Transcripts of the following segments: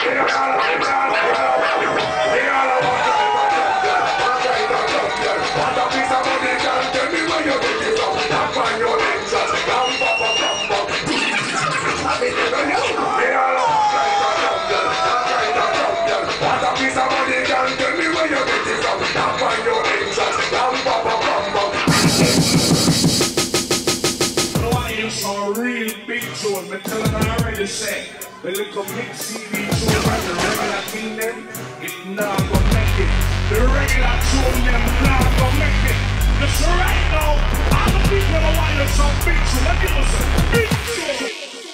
Me tell them I already say, the little mix CD tune and the regular thing them, it not gonna make it. The regular tune them not gonna make it. Just right now, all the people that want you some big tune, let me listen. Big tune.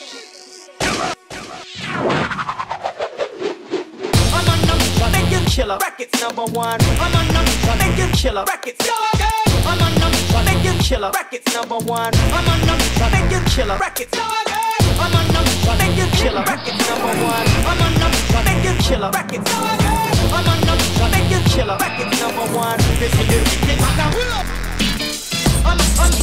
I'm a number, make you killer. Brackets number one. I'm a number, make you killer. Brackets. I'm a number, make you killer. Brackets number one. I'm a number, make you killer. Brackets. I'm a number, make you killer. Brackets number one. I'm a number, make you killer. Brackets. I'm a number, make you killer. Brackets number one. This is the big man. I'm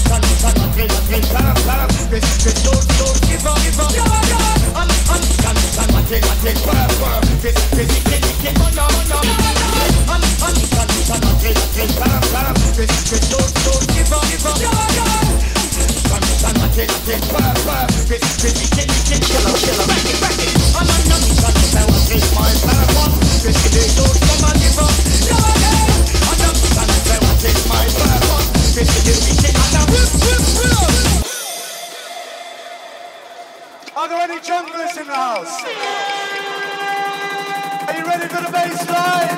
Are there any junglers in the house? Are you ready for the bass line?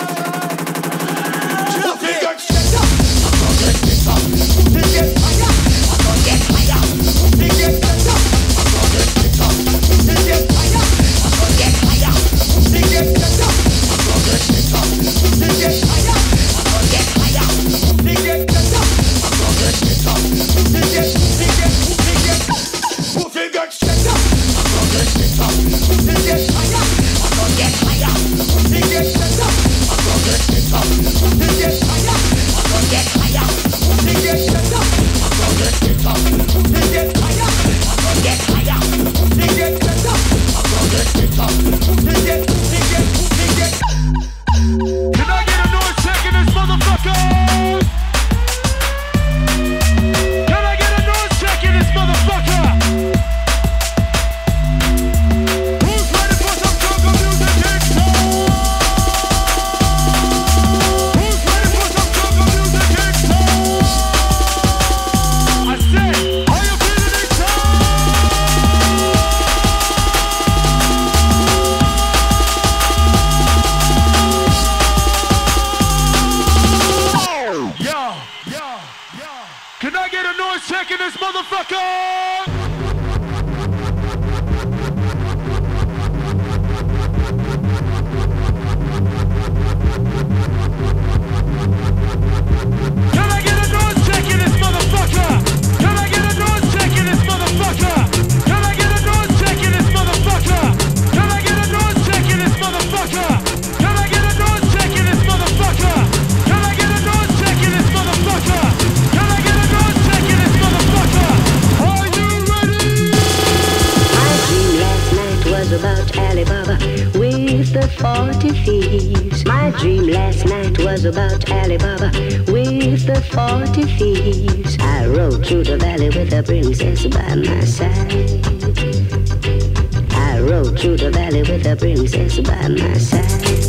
Can I get a noise check in this motherfucker? About Alibaba with the 40 thieves. My dream last night was about Alibaba with the 40 thieves. I rode through the valley with a princess by my side. I rode through the valley with a princess by my side.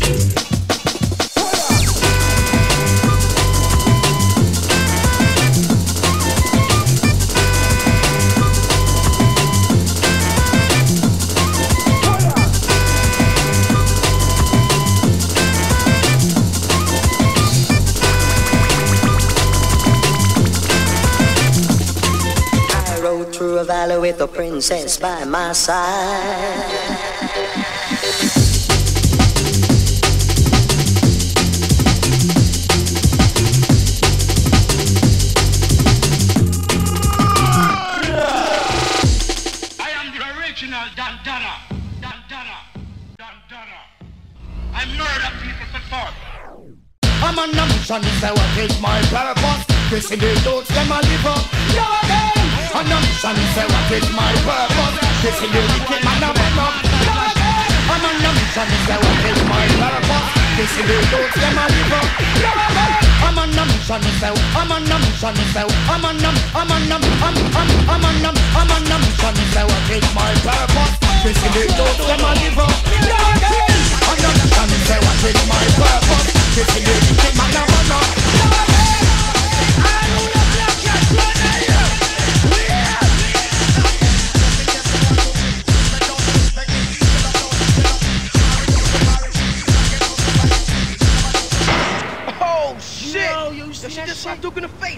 Through a valley with a princess by my side. I am the original Dandana. Dandana. Dandana. I murder people for fun. I'm a nation, say what is my purpose? This in the doors, them a live up. A nation, say what is my purpose? This in the wicked man a burn up. I'm a mission is to what is my purpose. This is the youth them a live up. I'm on a mission is to, I'm on a mission is to, I'm on a mission is to what is my purpose. This is the youth them a live up. I'm on a mission is to what is my purpose. This is the youth man a run up. She just shot Duke in the face.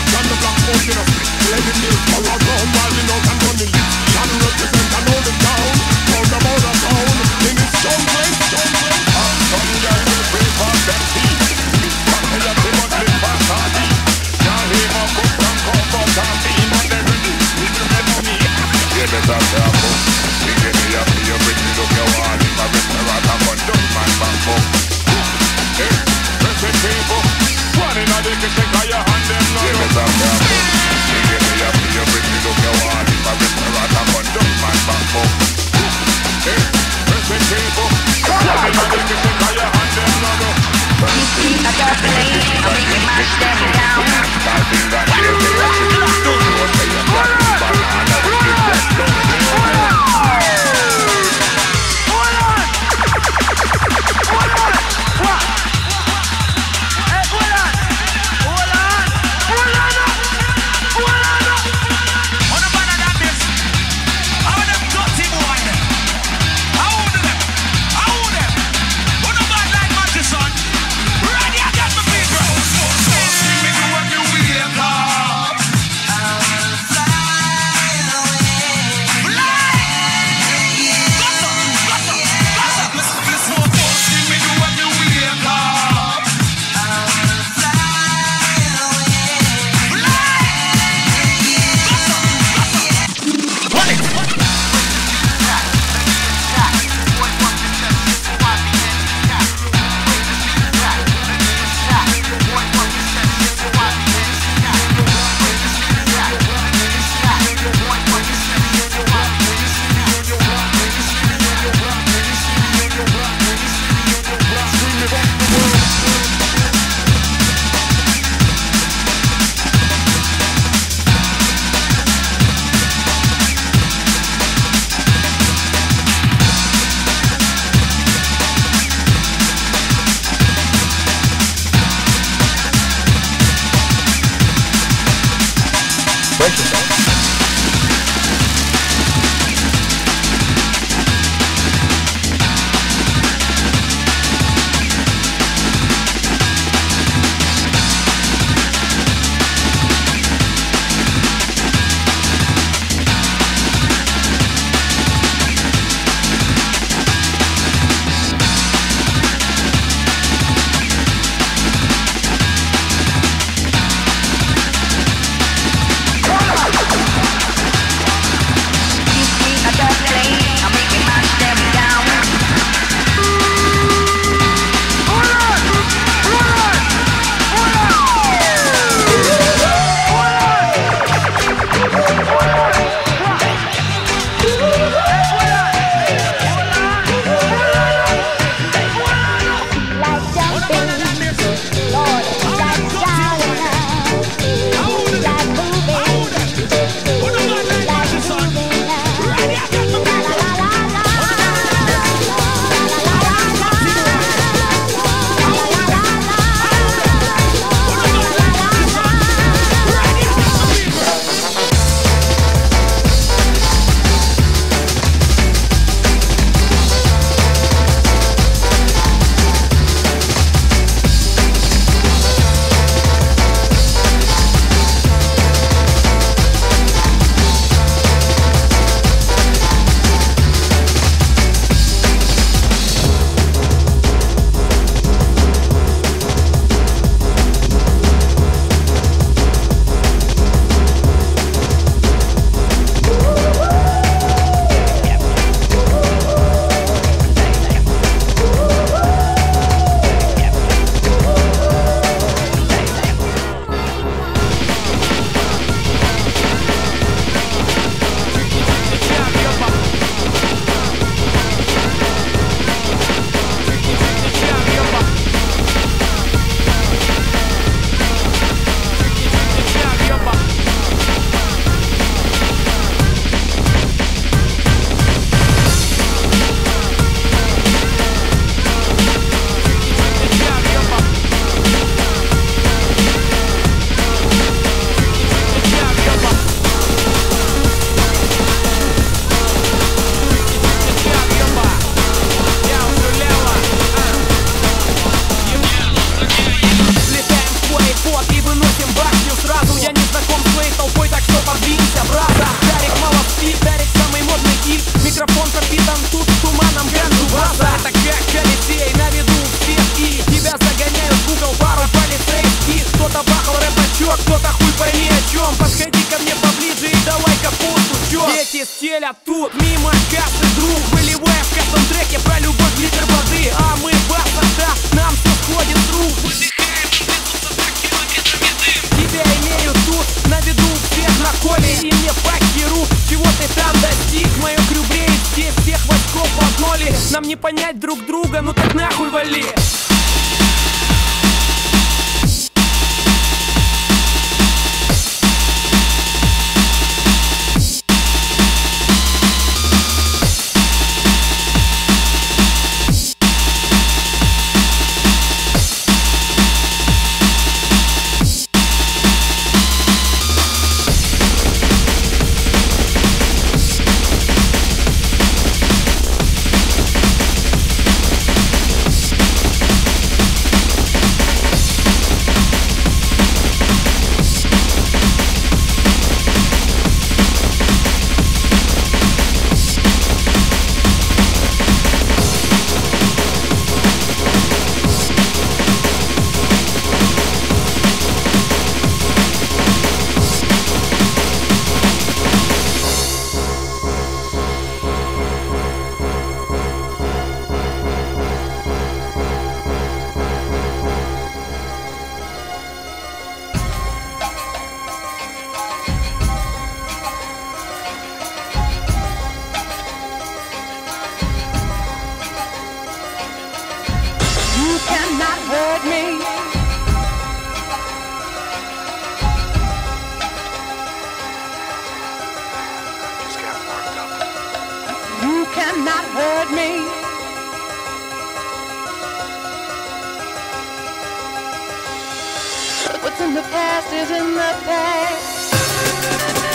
Let me live for a while, you know, I'm running. Can represent, I know the town. стеля тут мимо кассы, друг. Выливая в каждом треке про любовь литр воды. А мы баста, нам все сходит с рук. Выдыхаем, несутся так километрами дым. Тебя имею тут, на виду всех на коле. И мне по херу, чего ты там достиг. Мое крю бреет здесь всех войсков в одно ли. Нам не понять друг друга, ну так нахуй вали. What's in the past is in the past.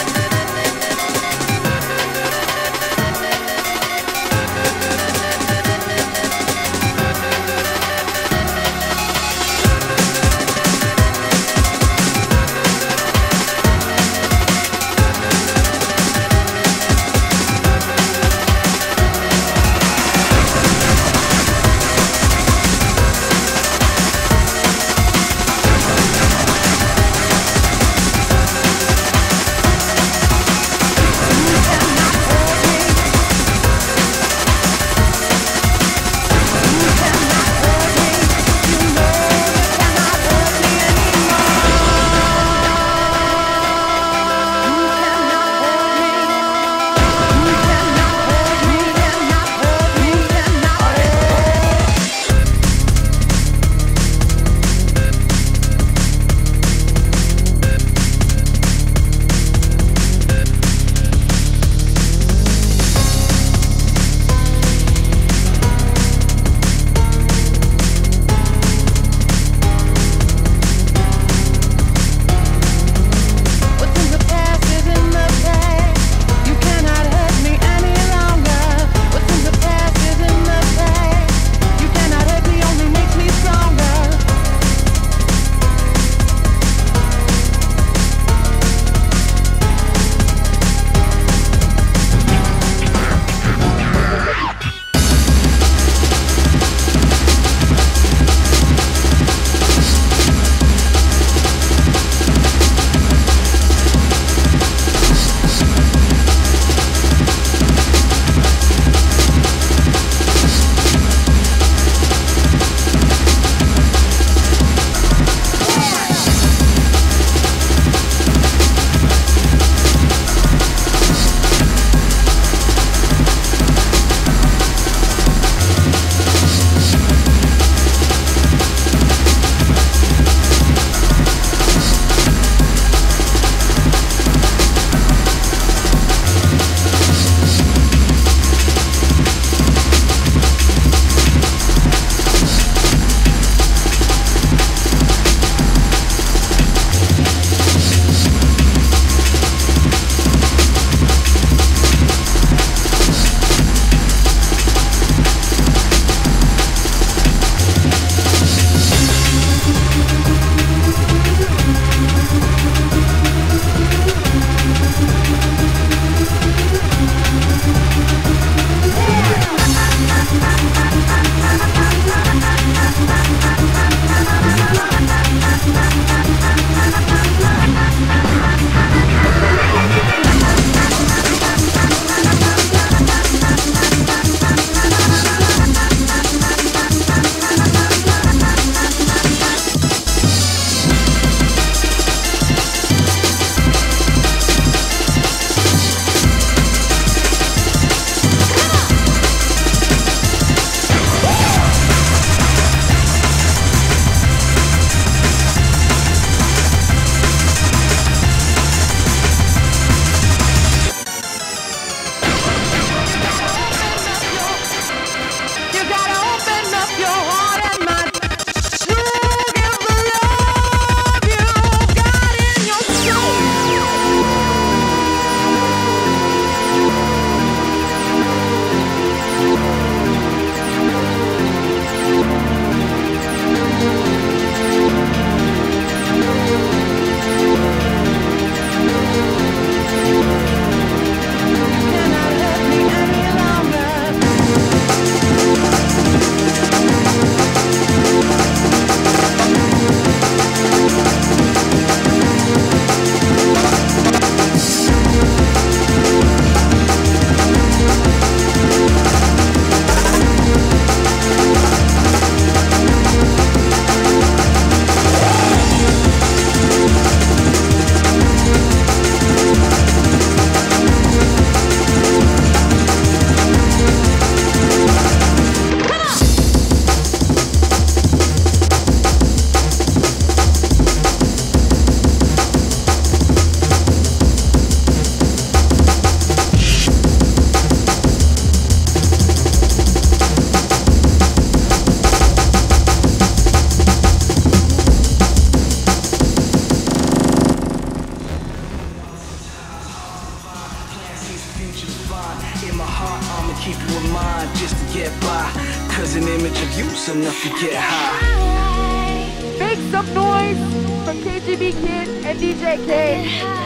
just fine. In my heart, I'ma keep you in mind just to get by. Cause an image of you's enough to get high. Make some noise from KGB Kid and DJ K.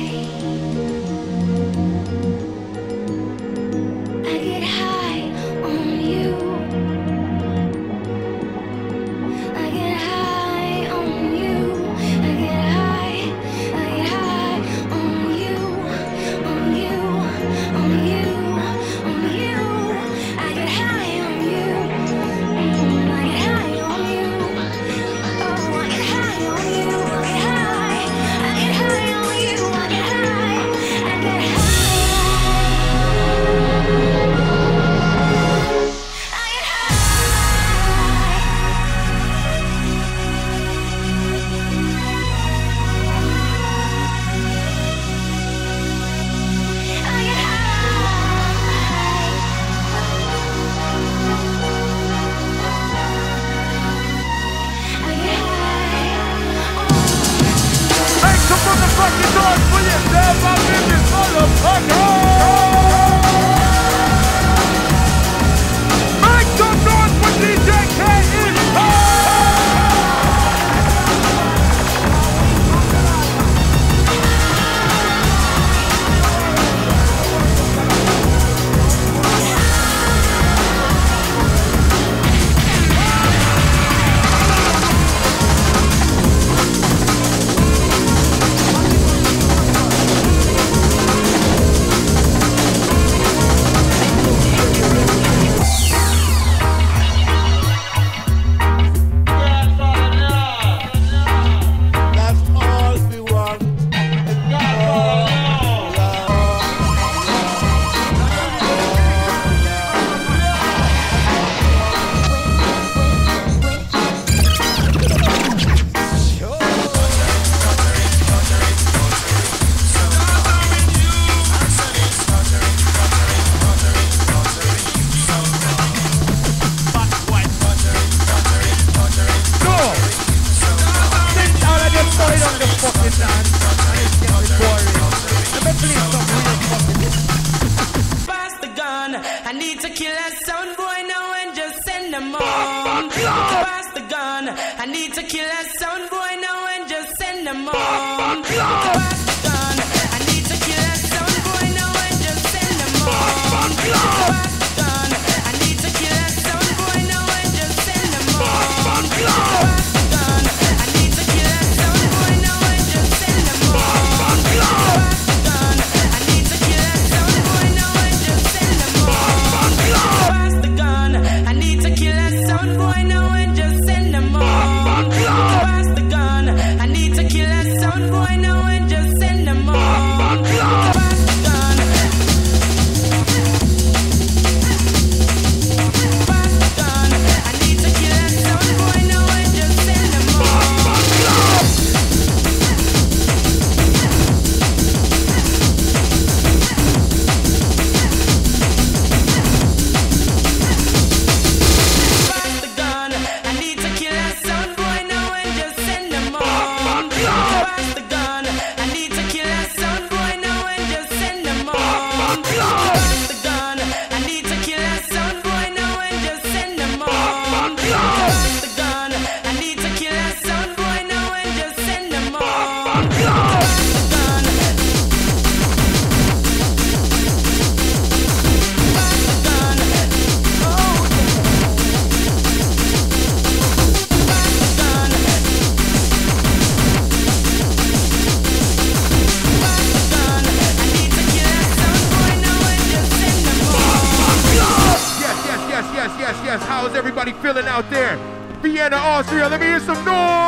Out there, Vienna, Austria, let me hear some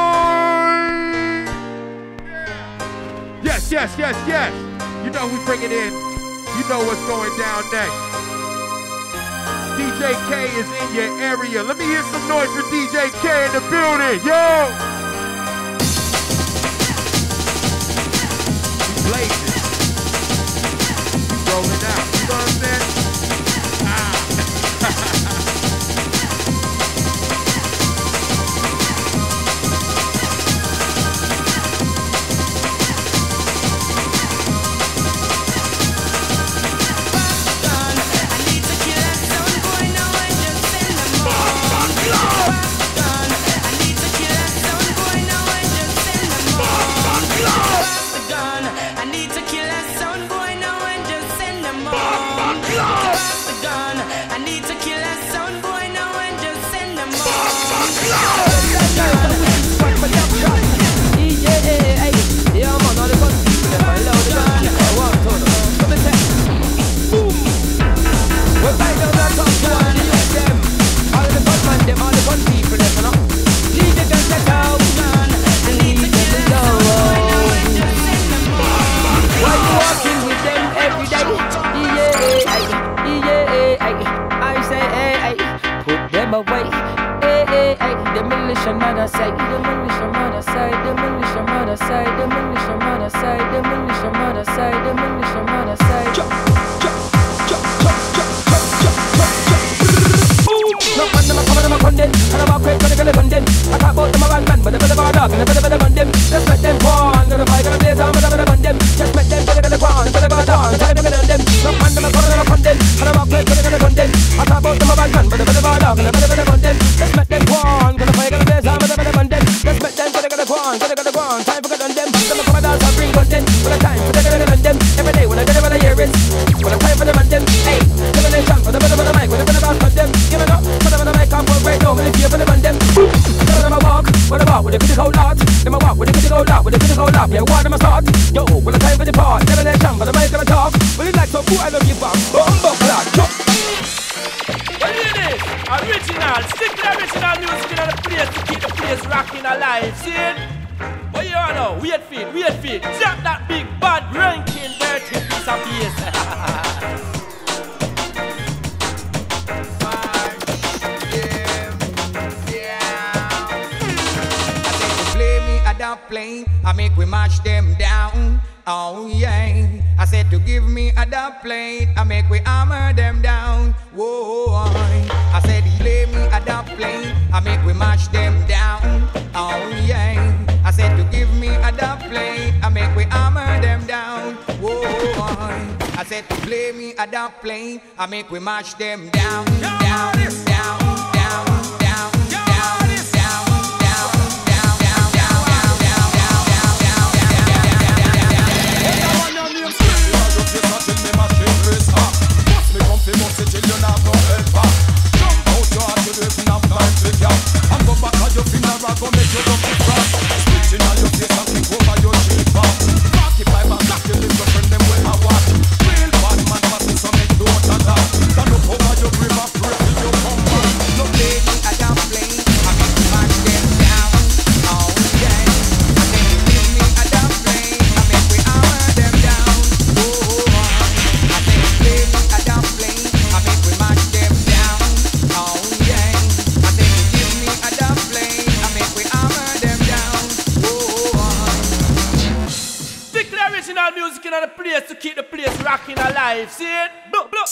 noise! Yes, yes, yes, yes. You know we bring it in. You know what's going down next. DJ K is in your area. Let me hear some noise for DJ K in the building. Yo! We blazing. We rolling out. You know what I'm saying? say them English from other side. No man, them a come and them a condemn, and I'm a quick to the girl condemn. I talk about them a bad man, but they better bad dog, and they better condemn. Just make them go on, gonna fight, gonna blaze on, but they better condemn. Just make them better go on, better bad dog, tell them to them. No man, them a come and them a condemn, and I'm a quick to the girl condemn. I talk about them a bad man, but they better bad dog, and they better condemn. Just make them go on, gonna fight, gonna blaze on, but they better condemn. Just make them better go on, better go on. Time for good on them. Them a come and dance and bring content. When the time for the girl on them. Every day when I get it, when I hear it. When I time for them on them. Hey, give me the chance for the better for the mic, when the better back on them. Give it up. Put them on the mic and put right down. When it's here for them and them. Tell them I walk with the critical lot. Them I walk with the critical lot, with the critical lot. Yeah, why them I start? Yo, when the time for the part. Never let chance for the mic and the talk. When it like so cool, I love you back. Bumbo clad. Well, hear this. Original. Stick to the original music in the place to keep the place rocking alive. See it? What you want now? Wait for it, wait for it. Drop that big bad ranking dirty piece of bass. Plane, I make we march them down. Oh yeah. I said to give me a dub plate, I make we hammer them down. Whoa. I said he lay me a dub plate, I make we march them down. Oh yeah. I said to give me a dub plate, I make we hammer them down. Whoa. I said to play me a dub plate, I make we march them down, down, down, down. Go make you look at front. Switching on your face and kick over your cheek back. 45 and black, you little friend them with a watch. Real bad man passing some make no other that. Stand up over your grave and pray till you come back. No lady I don't play, I make you back them down. Oh yeah. I say you give me a don't play, I make we hammer them down. Oh, I say you play me a don't play, I make we match them down. Oh yeah. I say you give me a don't play. Original music in the place to keep the place rocking alive. See it? Blow, blow.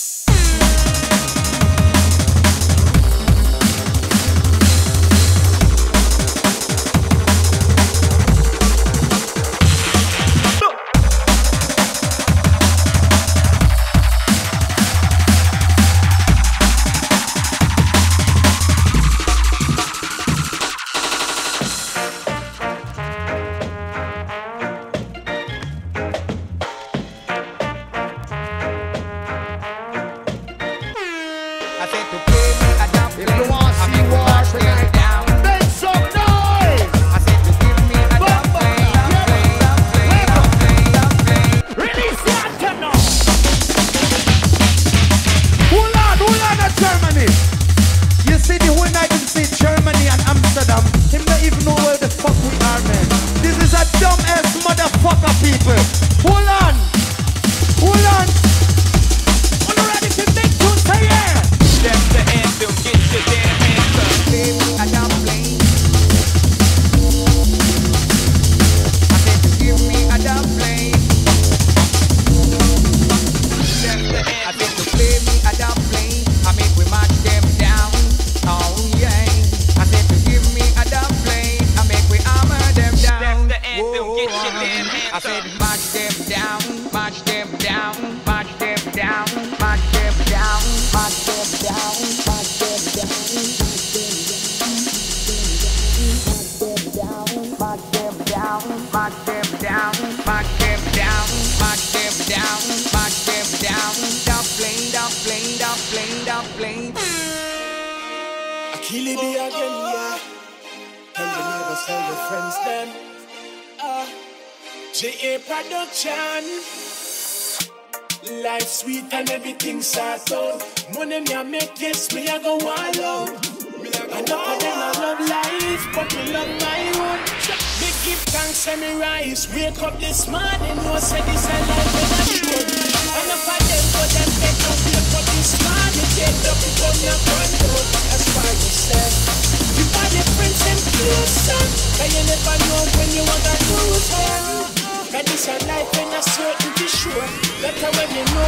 Life sweet and everything settled. Money me a make, yes, me a go alone. I know them I love life, but me love my own. Me give thanks and me rise. Wake up this morning, no say this a life and a show. And if I them for them take no wait for this morning, take up from your control. That's why you say you are different and closer. Cause you never know when you want to lose them. Cause this this a life and a certain be sure. Better when you know.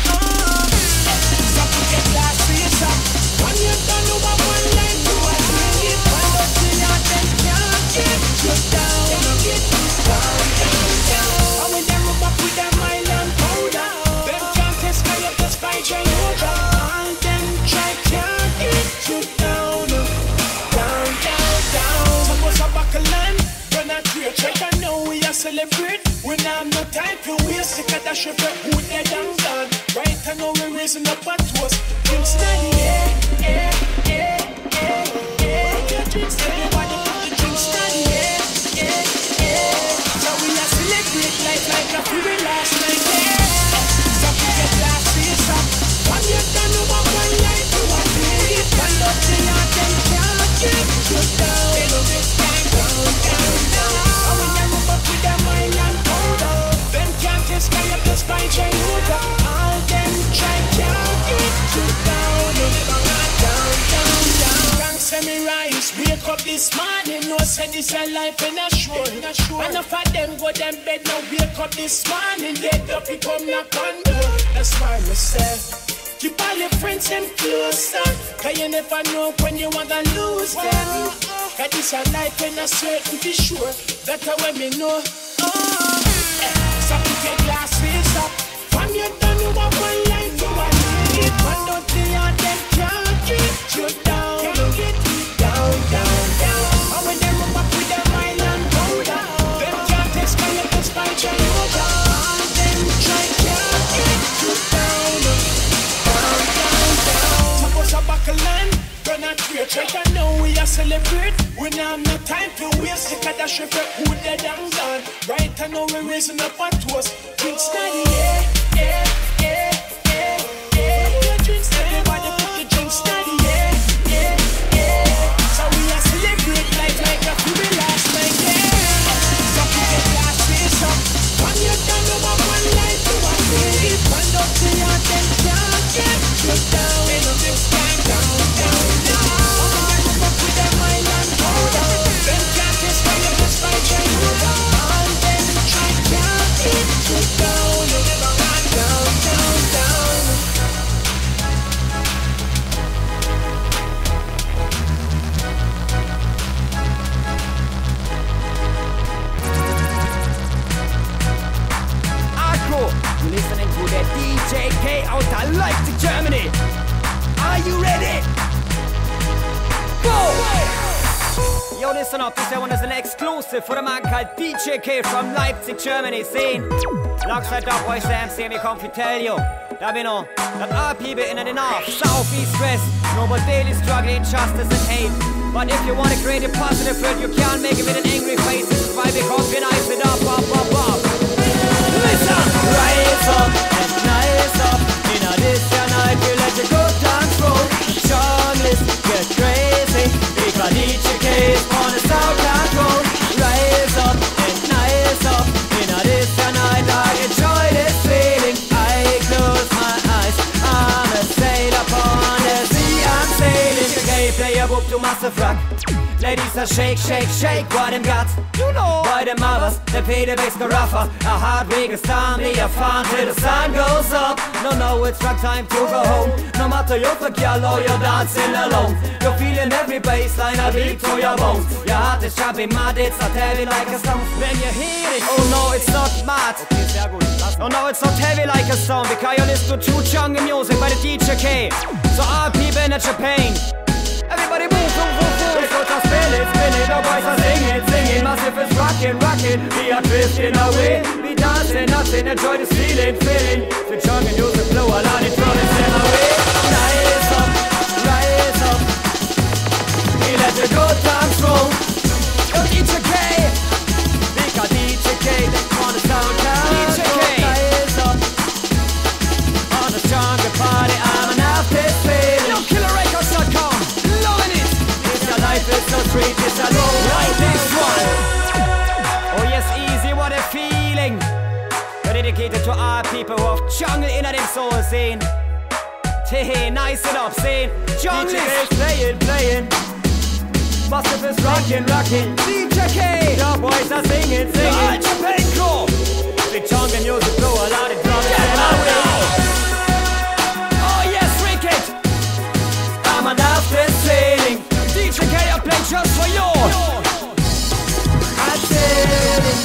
Stop to get last face up. When you don't know what one line to a thing, if I don't see you, then can't get you down. Get you down, down, down. And when they rub up with a mile and powder, them can't test my up the spy try over. All them try can't get you down, down, down, down. Suppose a buckle land, run a clear check and now we are celebrate. We now have no time to waste. Sick of that shit for who dead and gone. Right and now we're raising up a toast. Drinks steady, yeah, yeah, yeah, yeah, yeah. Put your drinks steady, everybody put the drinks steady, yeah, yeah, yeah. So we are celebrate life like a free last night, yeah. So we get last face up. When you don't know what one life you are doing, stand up to your them can't get you down. This time down, down, down. And when you move up with them mile and powder, them can't test my up the spine try over. All them try can't get you down, down, down, down. Gang semi-rise, wake up this morning, no say this a life in a show. Enough of them go them bed now, wake up this morning, get up, you come knock on door. That's why me say, keep all your friends them closer, cause you never know when you wanna lose them. Cause this a life in a certain be sure, better when me know. So put your glasses up. From you don't know what one life you are. If one don't see you, them can't get you down. Can't get you down, down, down. And when they rub up with them mile and powder, them can't test my up the spine try over. All them try can't get you down, down, down, down. Suppose a buckle land, run a clear check and now we are celebrate. We now have no time to waste. Sick of that shit for who dead and gone. Right and now we're raising up a toast. Drink steady, yeah, yeah, yeah, yeah, yeah. Put your drink steady, everybody put the drink steady, yeah, yeah, yeah. So we are celebrate life like a free last night, yeah. So put your glass face up. When you don't know what one life you are doing, stand up to your them can't get you down. This time down, down, down. And when you move up with them mile and powder, them can't test my up the spine try over. All them try can't get you down, down, down, down. Hardcore, you're listening to the DJ K out of Leipzig, Germany. Are you ready? Go! Yo, listen up, this one is an exclusive for the man called DJ K from Leipzig, Germany. Scene. Alongside Dub Boy Sam, see me come to tell you that we know that our people in the north, south, east, west, know about daily struggle, injustice and hate. But if you want to create a positive world, you can't make it with an angry face. This is why we organize it up, up, up, up. Listen! Rise up and rise up. In a this night, we let you go down through. Junglist get crazy. Because DJ K is on the South Control. Rise up and rise up. In a this night, I enjoy this feeling. I close my eyes. I'm a sail upon the sea. I'm sailing. DJ K play a book to massive rock. Ladies are shake, shake, shake what them got. You know why them mothers, they pay the bass the rougher. A hard week is time, they are fun till the sun goes up. No, it's rock time to go home. No matter you're for girl or you're dancing alone. You're feeling every bassline a beat to your bones. Your heart is jumping mad, it's not heavy like a stone. When you hear it, oh no, it's not mad. Oh no, it's not heavy like a stone. Because you listen to true jungle music by the DJ K. So our people in Japan. Everybody move, move, move, move. It's not just spin it, the boys are singing, singing. Massive is rocking, rocking. We are drifting away. We dancing, nothing, enjoy this feeling, feeling. The jungle music flow, a lot of trouble, send away. Rise up, rise up. We let the good times roll. Yo, DJ K. Because DJ K, on the sound count. DJ K. Rise up. On the jungle party, I'm an outfit feeling. Yo, KillerRecords.com. Life is so sweet, it's a low like this one. Oh yes, easy, what a feeling. We're dedicated to our people who have jungle in their soul scene. Hey, nice it up, scene. Jungle is playing, playing. Massive is rocking, rocking. DJ K, the boys are singing, singing. The Japan crew. the jungle music flow, a lot of drums and all that. Oh yes, Ricky, I'm an after sailing. DJ K, I play just for you. I said it.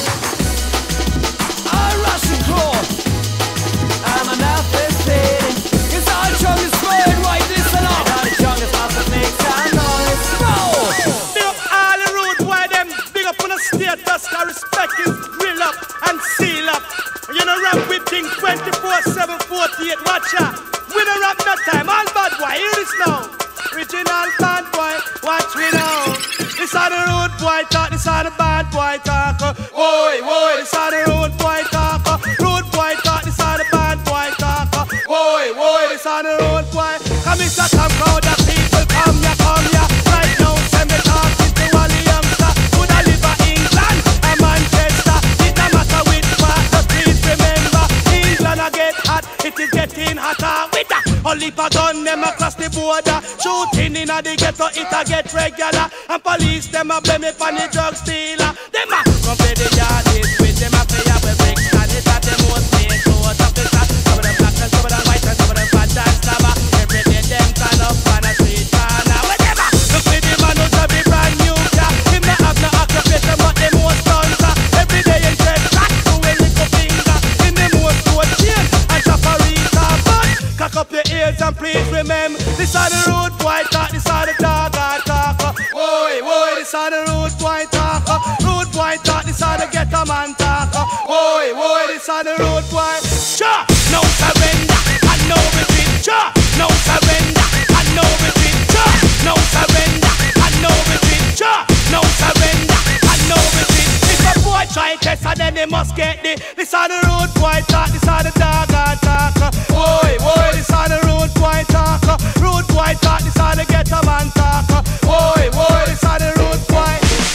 I'm Russian Crow. I'm an after sailing. It's all jungle squared, right? Listen up. All the jungle stuff that makes some noise. Big up all the road, why them big up on the status, I respect is grill up and seal up. You know rap with things 24/7, 48, watch out. We don't rap that time, all bad boy, hear this now. Original bad boy, watch me now. This on the road boy talk, this on the bad boy talk. Oi, oi, this on the road boy talk. Road boy talk, this on the bad boy talk. Oi, oi, this on the road boy. Come in, come crowd of people, come ya, come ya. Right now, send me talking to all the youngster. Could I live in England and Manchester? It no matter which part, but please remember, England I get hot, it is getting hotter with that. Only for gun them across the border. Shooting in the ghetto, it a get regular. And police them a blame it on the drug stealer. Them a come play the yardies with them a play up a break. And it at the most main clothes officer. Some of them black and some of them white and some of them fat and stabber. Every day them turn up on a street corner. Whatever. Look with the man who's a be brand new car. Him not have no occupation but them most guns. Every day in dread black to a little finger. In the most gold chain and chaparita. But cock up your ears and please remember, this on the road boy talk, this on the dog talk. Oi, oi, this on the road boy talk. Road boy talk, this on the ghetto man talk. Oi, oi, this on the road boy. Sure, no surrender, and no retreat. Sure, no surrender, and no retreat. Sure, no surrender, and no retreat. Sure, no surrender, and no retreat. If a boy try test and then they must get the. This on the road boy talk, this on the dog talk. Oi, oi, this on the road boy talk. Road boy talk, this on the ghetto man talk. Oi, oi, this on the road boy.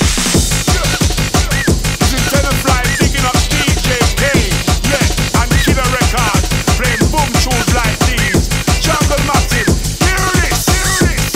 This is Tenafly picking up DJ K, yeah, and Killer Records, playing boom tunes like these. Jungle Massive, hear this, hear this.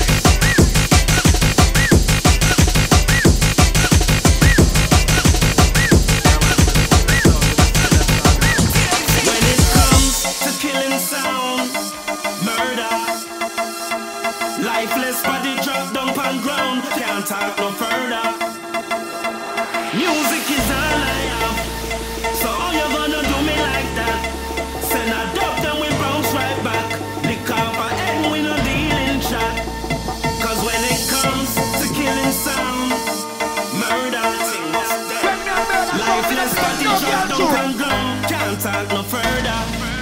When it comes to killing sound, murder, lifeless body drop down on ground, can't talk no further. Music is all I have, so how you gonna do me like that? Send a dub, then we bounce right back. Lick off a head, we no dealing shot. Cause when it comes to killing sound, murder, lifeless body drop down on ground, can't talk no further.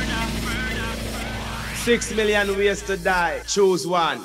6 million ways to die, choose one.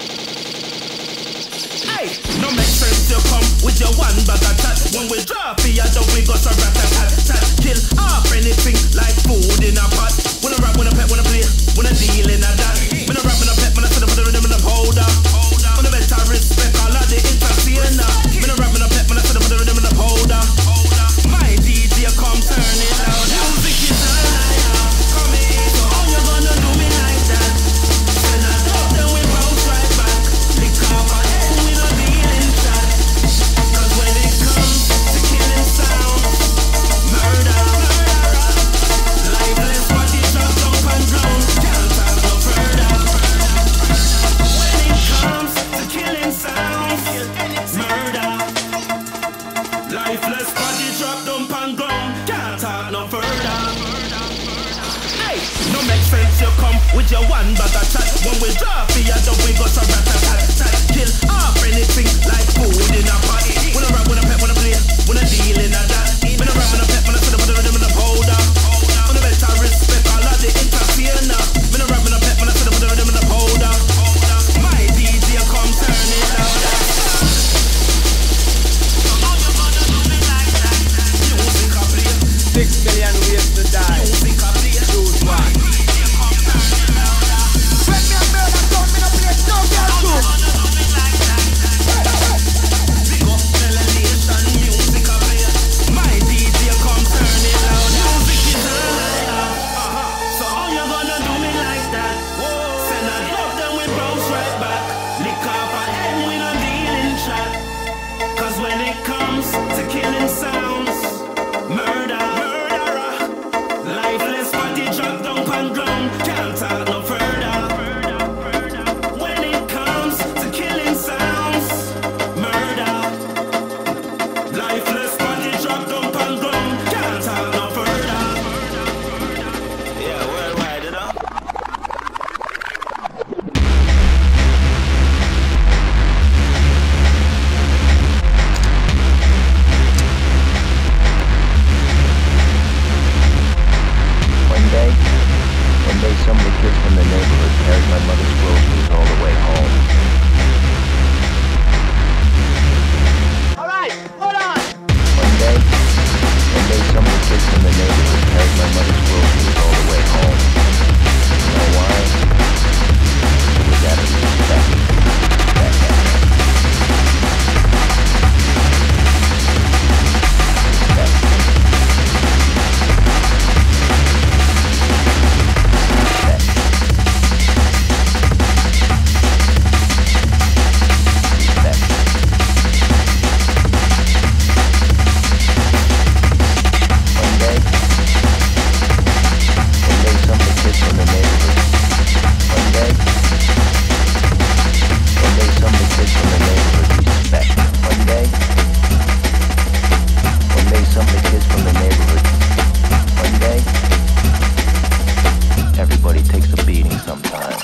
Hey, no make sense you come with your one bag of chat. When we drop it, you don't we got a rat-a-tat-tat. Kill off anything like food in a pot. When I rap, when I pet, when I play, when I deal in a that. When I rap, when I pet, when I sit up with the rhythm in the powder. When I better respect all of the entertainer. When I rap, when I pet, when I sit up with the rhythm in the powder. My DJ come turn it louder. Music is all I have. Come in, so how you gonna do me like that? When I drop, then we bounce right back. Lick off a head, we no dealing shot. Cause when it comes to killing sound, murder, lifeless body drop down on ground, can't talk no further. When it comes to killing sound, murder, lifeless body drop down on ground, can't talk no further. Hey, no make sense you come with your one bag of chat. When we drop it, you don't we got a rat-a-tat-tat. Kill off anything like food in a pot. When I rap, when I pet, when I play, when I deal in a that. When I rap, when I pet, when I sit up with the rhythm in the powder. When I better respect all of the entertainer. When I rap, when I pet, when I sit up with the rhythm in the powder. My DJ come turn it louder. Music I play. 6 million ways to die, Music I play. choose one. When me a murder, don't me no play no girl too. my mother's groceries all the way home. Alright, hold on. One day some of the kids from the neighborhood carried my mother's groceries all the way home. You know why? It was out of respect. Everybody takes a beating sometimes.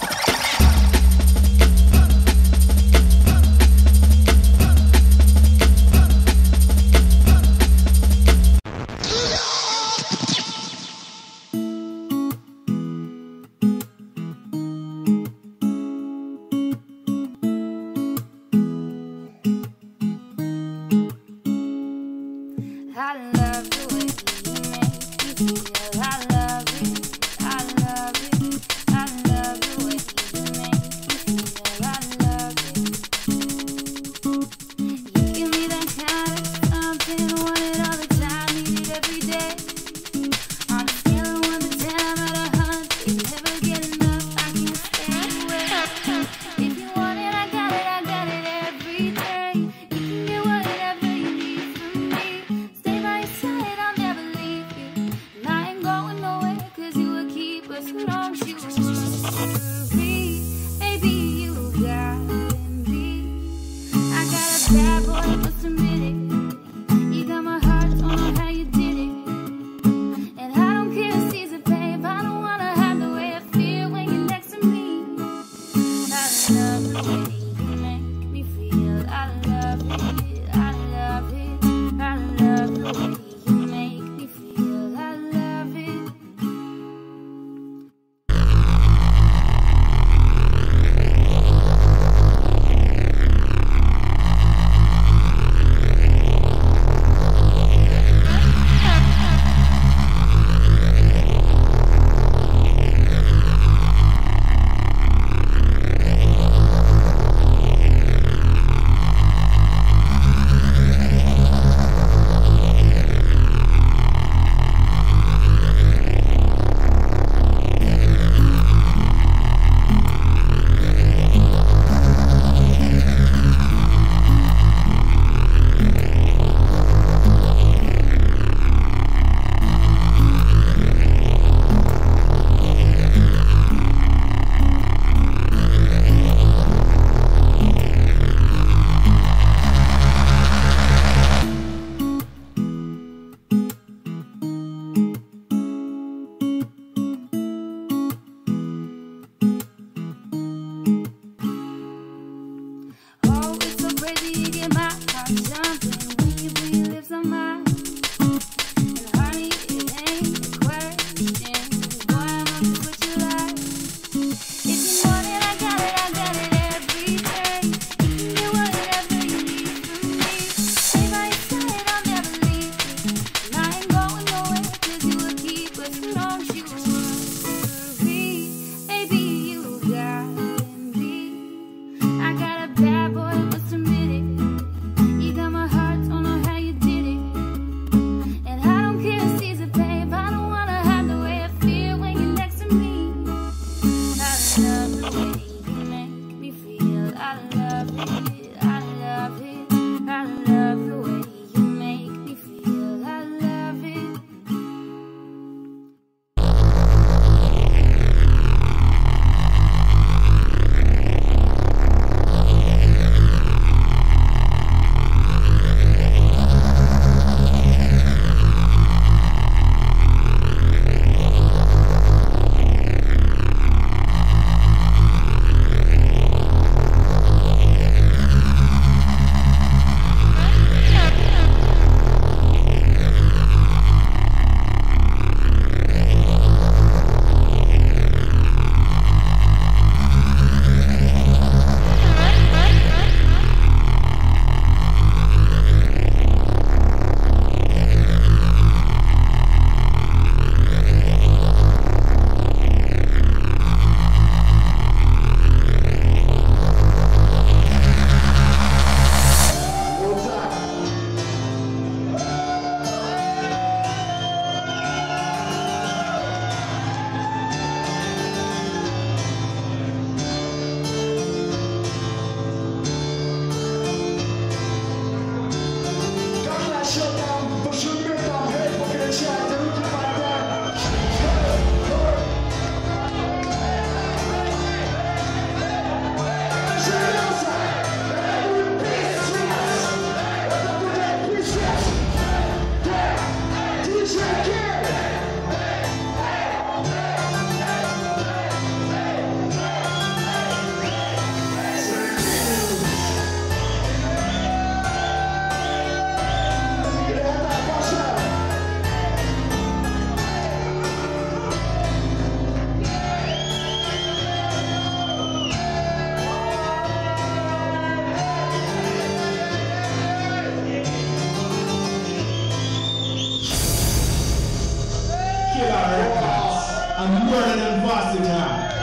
burning and fasting now.